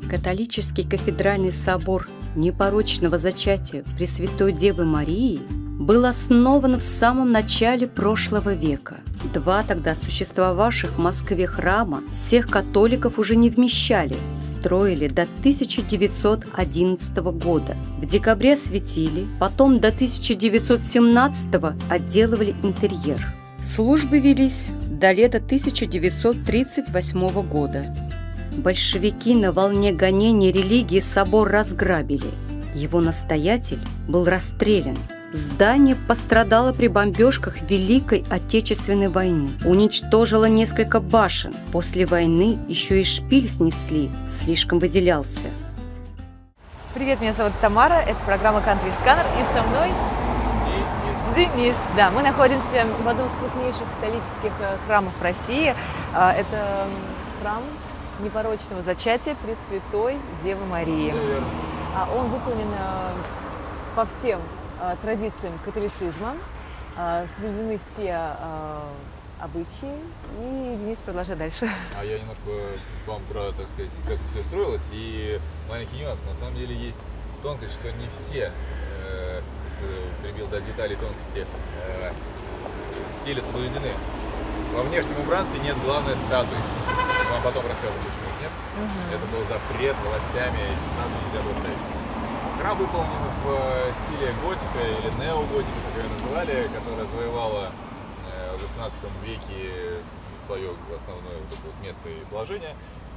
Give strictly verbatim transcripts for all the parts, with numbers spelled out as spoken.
Католический кафедральный собор непорочного зачатия Пресвятой Девы Марии был основан в самом начале прошлого века. Два тогда существовавших в Москве храма всех католиков уже не вмещали, строили до тысяча девятьсот одиннадцатого года. В декабре осветили, потом до тысяча девятьсот семнадцатого отделывали интерьер. Службы велись до лета тысяча девятьсот тридцать восьмого года. Большевики на волне гонений религии собор разграбили. Его настоятель был расстрелян. Здание пострадало при бомбежках Великой Отечественной войны. Уничтожило несколько башен. После войны еще и шпиль снесли, слишком выделялся. Привет, меня зовут Тамара, это программа Country Scanner, и со мной Денис. Денис. Да, мы находимся в одном из крупнейших католических храмов России. Это храм непорочного зачатия Пресвятой Девы Марии. Он выполнен по всем традициям католицизма, соблюдены все обычаи. И Денис, продолжай дальше. А я немножко вам про, так сказать, как это все строилось. И маленький нюанс. На самом деле есть тонкость, что не все, э, употребил до деталей тонкости, э, стили соблюдены. Во внешнем убранстве нет главной статуи. Вам потом расскажу, почему их нет. Угу. Это был запрет властями, эти статуи нельзя было ставить. Храм выполнен в стиле готика или неоготика, как ее называли, которая завоевала в восемнадцатом веке свое основное вот это вот место и положение.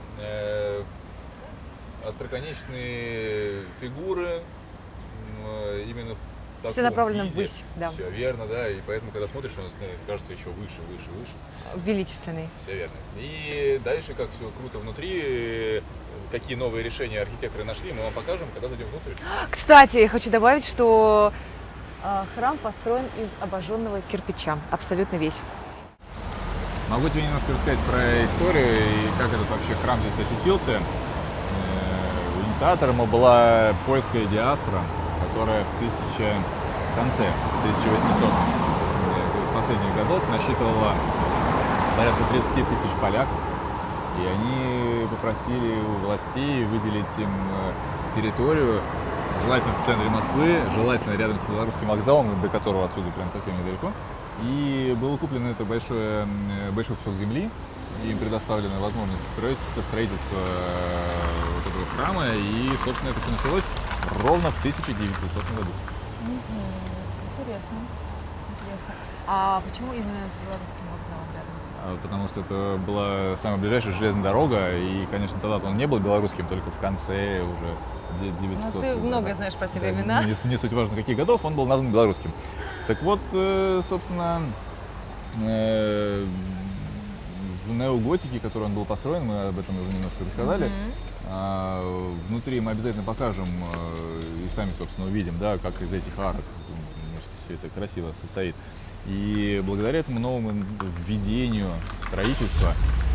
Остроконечные фигуры, именно в таком все направлено виде. Ввысь, да. Все верно, да, и поэтому, когда смотришь, он кажется еще выше, выше, выше. Величественный. Все верно. И дальше, как все круто внутри, какие новые решения архитекторы нашли, мы вам покажем, когда зайдем внутрь. Кстати, я хочу добавить, что э, храм построен из обожженного кирпича, абсолютно весь. Могу тебе немножко рассказать про историю и как этот вообще храм здесь очутился. Э, инициатором была польская диаспора, которая в, тысяча, в конце тысяча восьмисотых последних годов насчитывала порядка тридцати тысяч поляков. И они попросили у властей выделить им территорию, желательно в центре Москвы, желательно рядом с Белорусским вокзалом, до которого отсюда прям совсем недалеко. И было куплено это большое, большой кусок земли, и им предоставлена возможность строительства, строительства вот этого храма, и, собственно, это все началось ровно в тысяча девятисотом году. Интересно, интересно. А почему именно с Белорусским вокзалом рядом? Потому что это была самая ближайшая железная дорога, и, конечно, тогда он не был белорусским, только в конце уже девятисотых. Ну, ты много знаешь про те времена. Не, не суть важно, каких годов, он был назван белорусским. Так вот, собственно, в неоготике, который он был построен, мы об этом уже немножко рассказали. Mm-hmm. Внутри мы обязательно покажем и сами, собственно, увидим, да, как из этих арок все это красиво состоит. И благодаря этому новому введению в строительство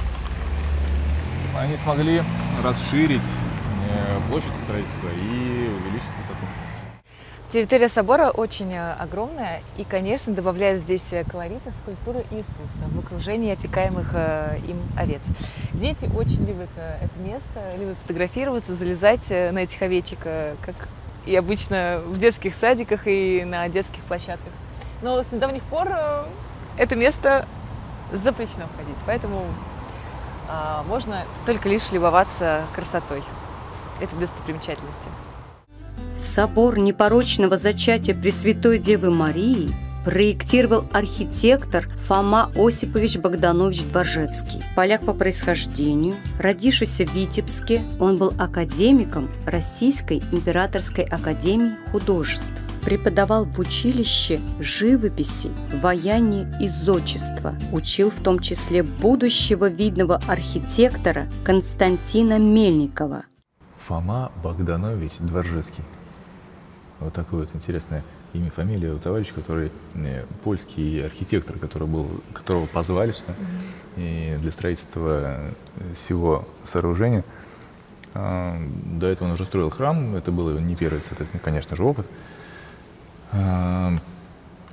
они смогли расширить площадь строительства и увеличить высоту. Территория собора очень огромная и, конечно, добавляет здесь колорита скульптуры Иисуса в окружении опекаемых им овец. Дети очень любят это место, любят фотографироваться, залезать на этих овечек, как и обычно в детских садиках и на детских площадках. Но с недавних пор это место запрещено входить, поэтому а, можно только лишь любоваться красотой этой достопримечательности. Собор непорочного зачатия Пресвятой Девы Марии проектировал архитектор Фома Осипович Богданович Дворжецкий. Поляк по происхождению, родившийся в Витебске, он был академиком Российской императорской академии художеств. Преподавал в училище живописи, ваяния и зодчества. Учил в том числе будущего видного архитектора Константина Мельникова. Фома Богданович Дворжецкий. Вот такое вот интересное имя, фамилия у товарища, который польский архитектор, который был, которого позвали сюда mm-hmm. и для строительства всего сооружения. До этого он уже строил храм. Это был не первый, соответственно, конечно же, опыт.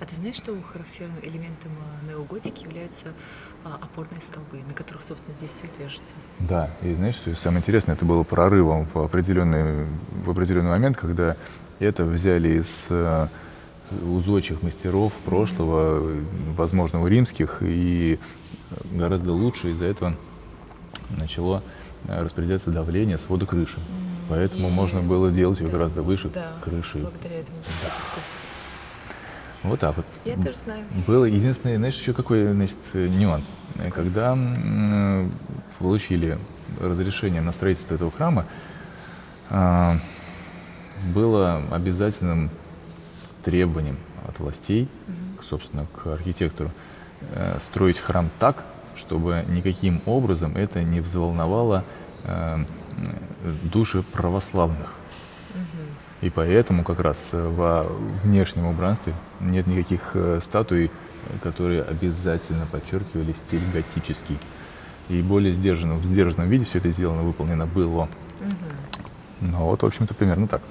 А ты знаешь, что характерным элементом неоготики являются опорные столбы, на которых, собственно, здесь все держится? Да, и знаешь, что самое интересное, это было прорывом в определенный, в определенный момент, когда это взяли из узочих мастеров прошлого, возможно, у римских, и гораздо лучше из-за этого начало распределяться давление свода крыши. Поэтому и... можно было делать ее да, гораздо выше да, крыши. Благодаря этому. Да. Вот так вот. Я тоже знаю. Было единственное, знаешь, еще какой, значит, нюанс. Когда м, получили разрешение на строительство этого храма, э, было обязательным требованием от властей, угу. собственно, к архитектору, э, строить храм так, чтобы никаким образом это не взволновало э, души православных. Угу. И поэтому как раз во внешнем убранстве нет никаких э, статуй, которые обязательно подчеркивали стиль готический. И более сдержанно, в сдержанном виде все это сделано, выполнено было. Угу. Ну вот, в общем-то, примерно так.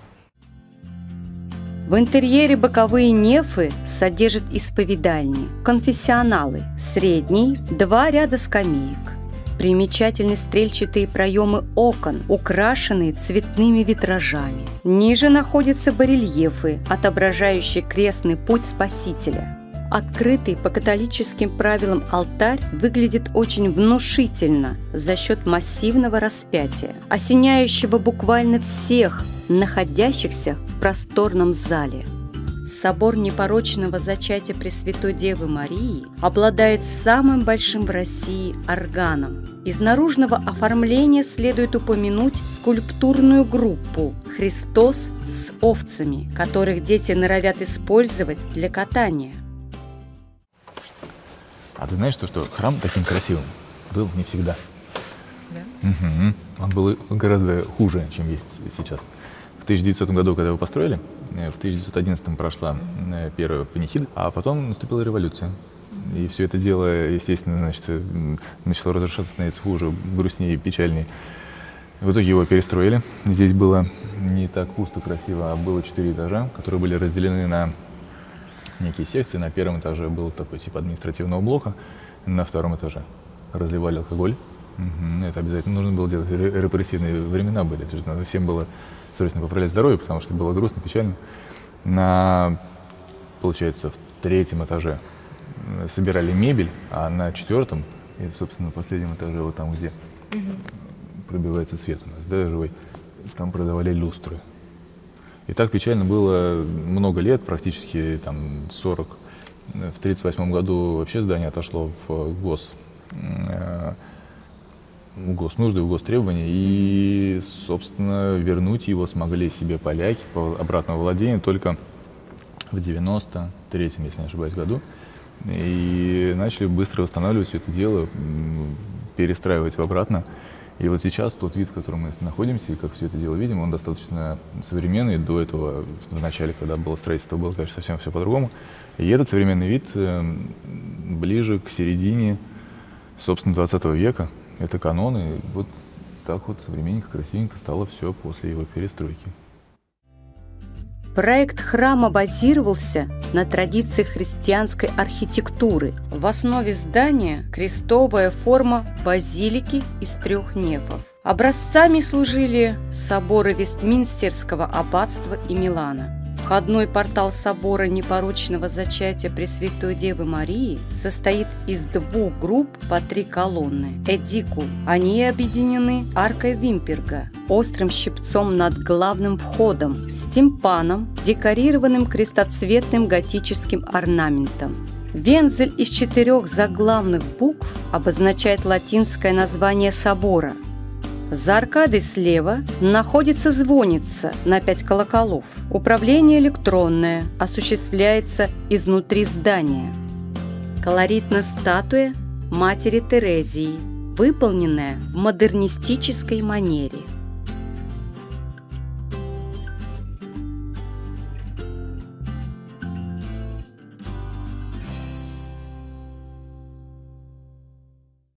В интерьере боковые нефы содержат исповедальни, конфессионалы, средний, два ряда скамеек. Примечательны стрельчатые проемы окон, украшенные цветными витражами. Ниже находятся барельефы, отображающие крестный путь Спасителя. Открытый по католическим правилам алтарь выглядит очень внушительно за счет массивного распятия, осеняющего буквально всех находящихся в просторном зале. Собор непорочного зачатия Пресвятой Девы Марии обладает самым большим в России органом. Из наружного оформления следует упомянуть скульптурную группу «Христос с овцами», которых дети норовят использовать для катания. А ты знаешь, что, что храм таким красивым был не всегда? Да? Угу. Он был гораздо хуже, чем есть сейчас. В тысяча девятисотом году, когда его построили, в тысяча девятьсот одиннадцатом прошла первая панихида, а потом наступила революция. И все это дело, естественно, значит, начало разрушаться, становиться хуже, грустнее, печальнее. В итоге его перестроили. Здесь было не так пусто, красиво, а было четыре этажа, которые были разделены на некие секции. На первом этаже был такой типа административного блока, на втором этаже разливали алкоголь. Угу. Это обязательно нужно было делать. Репрессивные времена были, то есть надо всем было срочно поправлять здоровье, потому что было грустно, печально. На, получается, в третьем этаже собирали мебель, а на четвертом и, собственно, на последнем этаже, вот там, где угу. пробивается свет у нас, да, живой, там продавали люстры. И так печально было много лет, практически там сорок. В тридцать восьмом году вообще здание отошло в гос, в госнужды, в гостребования, и, собственно, вернуть его смогли себе поляки по обратному владению только в девяносто третьем, если не ошибаюсь, году. И начали быстро восстанавливать все это дело, перестраивать обратно. И вот сейчас тот вид, в котором мы находимся, и как все это дело видим, он достаточно современный. До этого, в начале, когда было строительство, было, конечно, совсем все по-другому. И этот современный вид ближе к середине, собственно, двадцатого века. Это каноны. И вот так вот современненько, красивенько стало все после его перестройки. Проект храма базировался на традициях христианской архитектуры. В основе здания крестовая форма базилики из трех нефов. Образцами служили соборы Вестминстерского аббатства и Милана. Входной портал собора непорочного зачатия Пресвятой Девы Марии состоит из двух групп по три колонны – эдикул. Они объединены аркой Вимперга, острым щипцом над главным входом, с тимпаном, декорированным крестоцветным готическим орнаментом. Вензель из четырех заглавных букв обозначает латинское название собора. За аркадой слева находится звонница на пять колоколов. Управление электронное осуществляется изнутри здания. Колоритна статуя Матери Терезии, выполненная в модернистической манере.